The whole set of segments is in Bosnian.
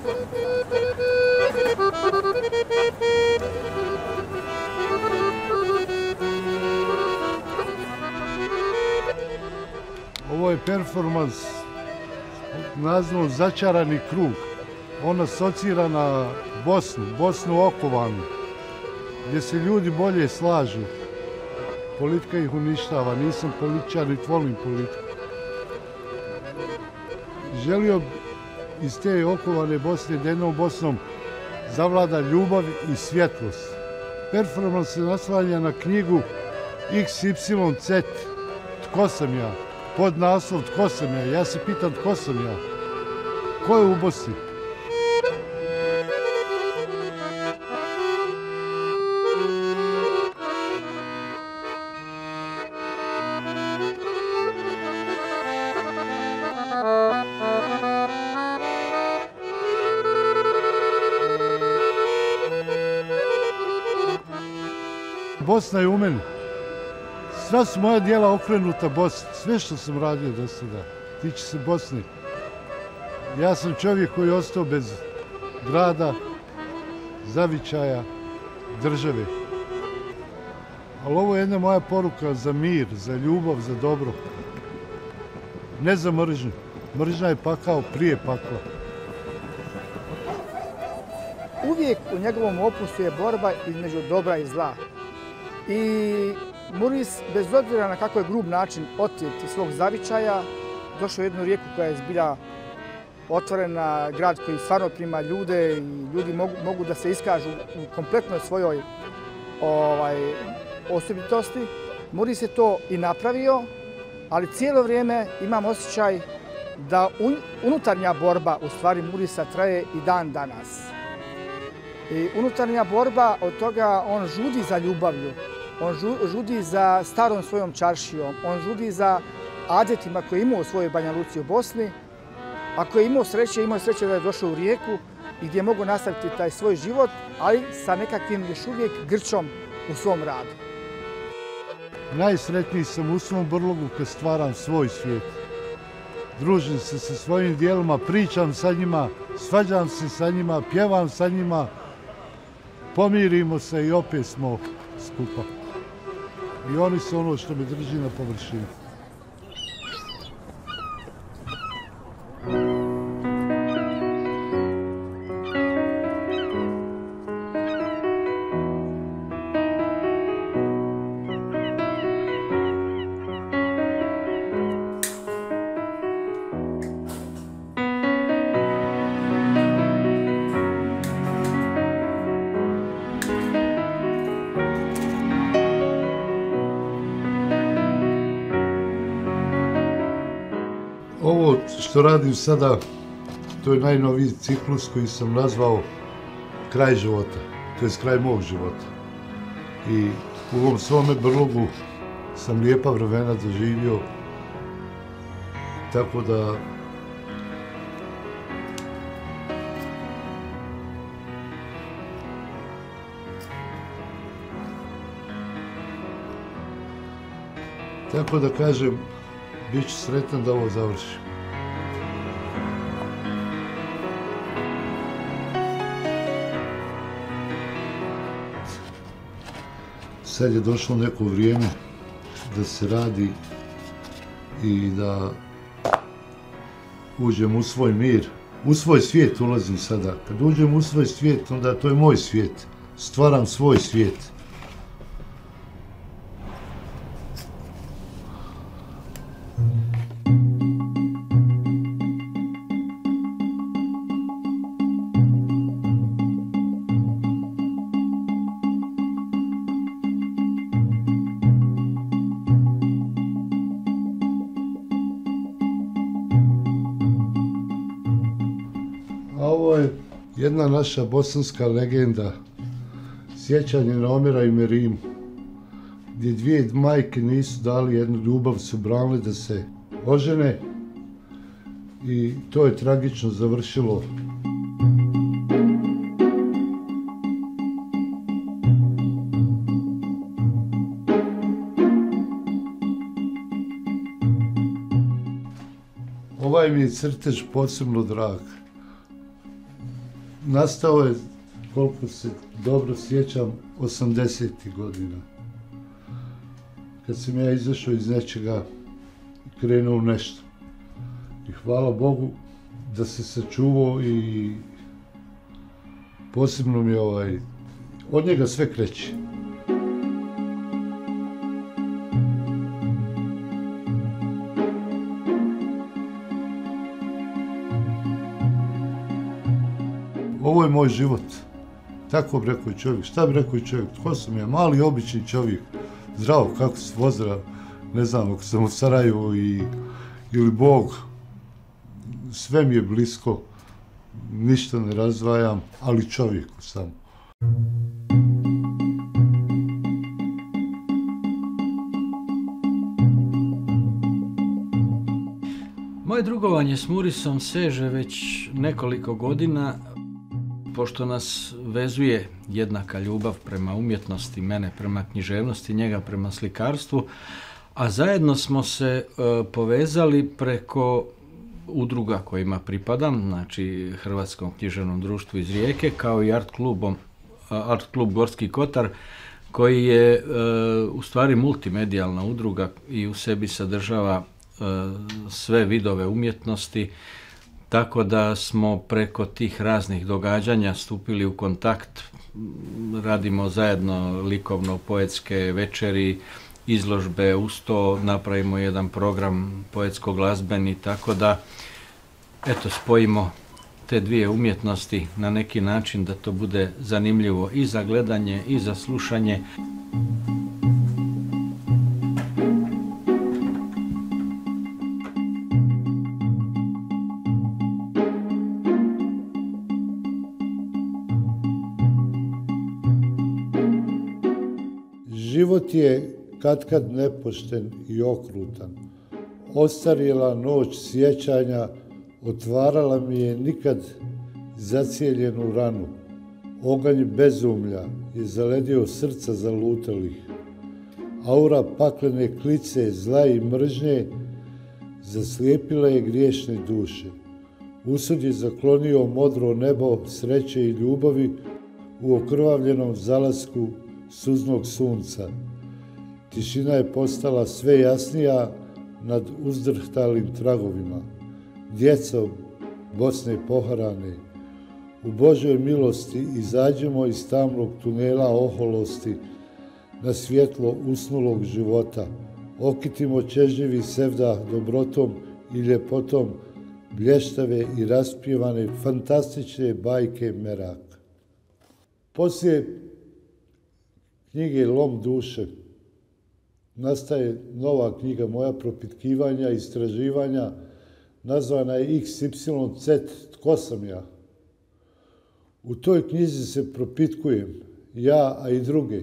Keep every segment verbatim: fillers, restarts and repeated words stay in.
Ovo je performans nazivom Začarani krug. On asocira na Bosnu, Bosnu okovanu, gdje se ljudi bolje slažu. Politika ih uništava, nisam političar, niti volim politiku. Želio iz te okovane Bosne da jednom Bosnom zavlada ljubav i svjetlost. Performans se naslanja na knjigu iks ipsilon zet, Tko sam ja? Pod naslov Tko sam ja? Ja se pitam tko sam ja? Ko je u Bosni? Bosna je u meni. Sva su moja djela okrenuta Bosni. Sve što sam radio do sada tiče se Bosne. Ja sam čovjek koji je ostao bez grada, zavičaja, države. Ali ovo je jedna moja poruka za mir, za ljubav, za dobro. Ne za mržnju. Mržnja je pakao prije pakla. Uvijek u njegovom opusu je borba između dobra i zla. I Muris, bez obzira na kako je grub način oteti svog zavičaja, došao u jednu rijeku koja je zbilja otvorena, grad koji stvarno prima ljude i ljudi mogu, mogu da se iskažu u kompletnoj svojoj ovaj, osobitosti. Muris je to i napravio, ali cijelo vrijeme imam osjećaj da un, unutarnja borba u stvari Murisa traje i dan danas. I unutarnja borba, od toga on žudi za ljubavlju, on žudi za starom svojom čaršijom, on žudi za adetima koje je imao u svojoj Banja Luci u Bosni. Ako je imao sreće, imao je sreće da je došao u rijeku i gdje je mogu nastaviti taj svoj život, ali sa nekakvim još uvijek grčom u svom radu. Najsretniji sam u svom brlogu kad stvaram svoj svijet. Družim se sa svojim dijelima, pričam sa njima, svađam se sa njima, pjevam sa njima, pomirimo se i opet smo skupa. I oni su ono što me drži na površini. Ovo što radim sada, to je najnoviji ciklus koji sam nazvao Kraj života, to je kraj mog života. I u ovom svome brlogu sam lijepa vremena doživio, tako da tako da kažem, bit ću sretan da ovo završim. Sad je došlo neko vrijeme da se radi i da uđem u svoj mir. U svoj svijet ulazim sada. Kad uđem u svoj svijet, onda to je moj svijet. Stvaram svoj svijet. Ovo je jedna naša bosanska legenda, sjećanje na Omira i Merimu, gdje dvije majke nisu dali jednu ljubav, su branile da se ožene i to je tragično završilo. Ovaj mi je crtež posebno drag. nastao je, koliko se dobro sjećam, osamdesetih godina. Kad sam ja izašao iz nečega i krenuo u nešto. I hvala Bogu da se sačuvao i posebno mi ovaj, od njega sve kreće. Ovo je moj život. Tako bi rekao čovjek. Šta bi rekao čovjek? Tko sam ja? Mali, obični čovjek. Zdravo, kako se pozdrav. Ne znam, ako sam u Sarajevu i, ili Bog. Sve mi je blisko. Ništa ne razdvajam, ali čovjeku sam. Moje drugovanje s Murisom seže već nekoliko godina, pošto nas vezuje jednaka ljubav prema umjetnosti, mene prema književnosti, njega prema slikarstvu, a zajedno smo se e, povezali preko udruga kojima pripadam, znači Hrvatskom književnom društvu iz Rijeke, kao i art klubom, art klub Gorski Kotar, koji je e, u stvari multimedijalna udruga i u sebi sadržava e, sve vidove umjetnosti, tako da smo preko tih raznih događanja stupili u kontakt, radimo zajedno likovno-poetske večeri, izložbe, uz to napravimo jedan program poetsko-glazbeni, tako da eto, spojimo te dvije umjetnosti na neki način da to bude zanimljivo i za gledanje i za slušanje. Život je katkad nepošten i okrutan. Ostarjela noć sjećanja otvarala mi je nikad zacijeljenu ranu. Oganj bezumlja je zaledio srca zalutalih. Aura paklene klice zla i mržnje zaslijepila je griješne duše. Usud je zaklonio modro nebo sreće i ljubavi u okrvavljenom zalasku suznog sunca. Tišina je postala sve jasnija nad uzdrhtalim tragovima. Djeco Bosne poharane, u Božoj milosti izađemo iz tamnog tunela oholosti na svjetlo usnulog života. Okitimo čežnjivi sevdah dobrotom i ljepotom blještave i raspjevane fantastične bajke Meraka. Poslije knjige Lom duše nastaje nova knjiga moja propitkivanja, istraživanja, nazvana je iks ipsilon zet, tko sam ja? U toj knjizi se propitkujem, ja, a i druge.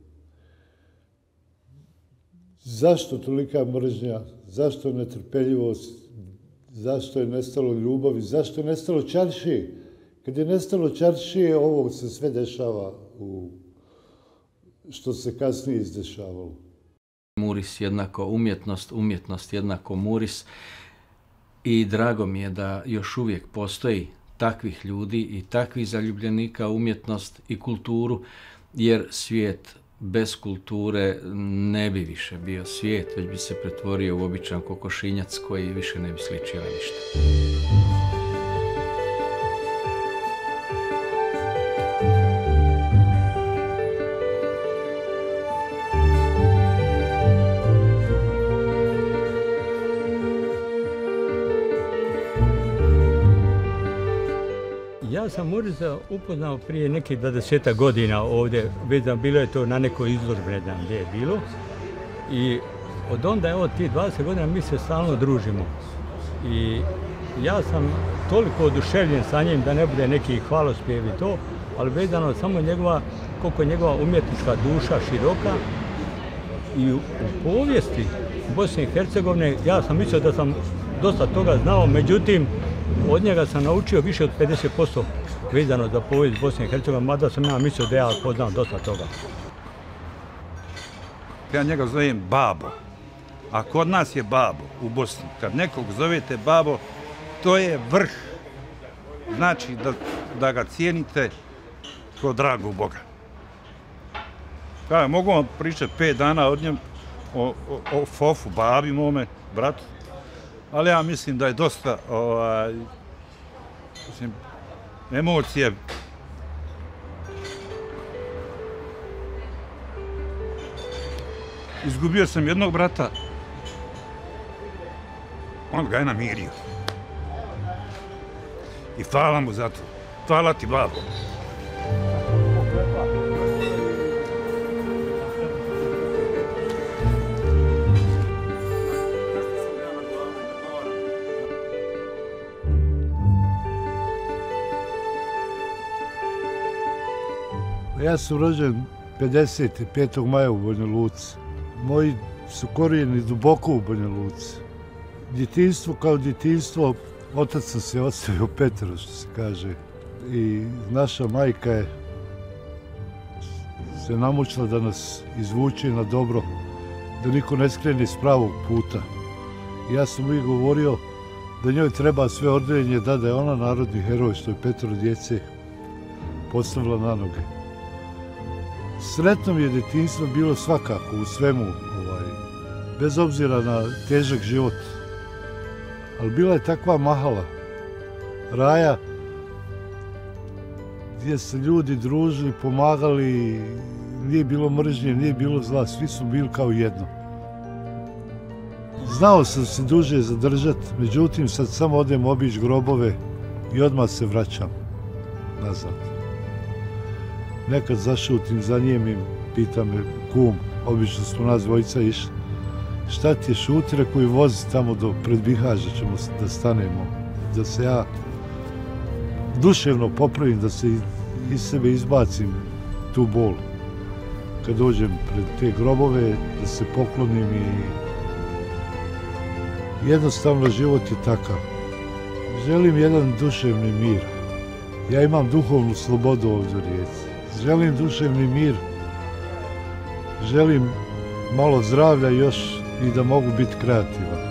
Zašto tolika mržnja, zašto netrpeljivost, zašto je nestalo ljubavi, zašto je nestalo čaršije? Kad je nestalo čaršije, ovo se sve dešava u što se kasnije izdešavalo. Muris jednako umjetnost, umjetnost jednako Muris. I drago mi je da još uvijek postoji takvih ljudi i takvih zaljubljenika u umjetnost i kulturu, jer svijet bez kulture ne bi više bio svijet, već bi se pretvorio u običan kokošinjac koji više ne bi sličio na ništa. Ja sam Murisa upoznao prije nekih dvadesetak godina ovdje, vezano bilo je to na nekoj izložbi, ne znam gdje je bilo. I od onda, evo, tih dvadeset godina mi se stalno družimo. I ja sam toliko oduševljen sa njim da ne bude neki hvalospjev i to, ali vezano samo njegova, koliko je njegova umjetnička duša široka. I u, u povijesti Bosne i Hercegovine ja sam mislio da sam dosta toga znao, međutim, od njega sam naučio više od pedeset posto vezano za povijest Bosne i Hercegovine, mada sam ja mislio da ja poznam dosta toga. Ja njega zovem babo, a kod nas je babo u Bosni. Kad nekog zovete babo, to je vrh. Znači da da ga cijenite kao dragog Boga. Kada, mogu vam pričati pet dana od njem, o, o, o Fofu, babi mome, bratu, ali ja mislim da je dosta ovaj, mislim, emocije. Izgubio sam jednog brata, on ga je namirio. I hvala mu za to. Hvala ti, babo. Ja sam rođen pedeset petog maja u Banja Luci. Moji su korijeni duboko u Banja Luci. Djetinjstvo kao djetinjstvo, otac sam se ostavio Petra, što se kaže. I naša majka je se namučila da nas izvuče na dobro, da niko ne skrene s pravog puta. I ja sam uvijek govorio da njoj treba sve ordenje, da da je ona narodni heroj, što je petoro djece postavila na noge. Sretno mi je djetinjstvo bilo svakako u svemu, ovaj, bez obzira na težak život. Ali bila je takva mahala, raja, gdje se ljudi družili, pomagali, nije bilo mržnje, nije bilo zla, svi su bili kao jedno. Znao sam se duže zadržati, međutim sad samo odem obići grobove i odmah se vraćam nazad. Nekad zašutim, zanijemim, pita me kum, obično smo nas dvojica išli. Šta ti je šuti, rekao i vozi tamo do pred Bihaža ćemo da stanemo, da se ja duševno popravim, da se iz sebe izbacim tu bol. Kad dođem pred te grobove, da se poklonim i jednostavno život je takav. Želim jedan duševni mir. Ja imam duhovnu slobodu ovdje u Rijeci. Želim duševni mir, želim malo zdravlja još i da mogu biti kreativan.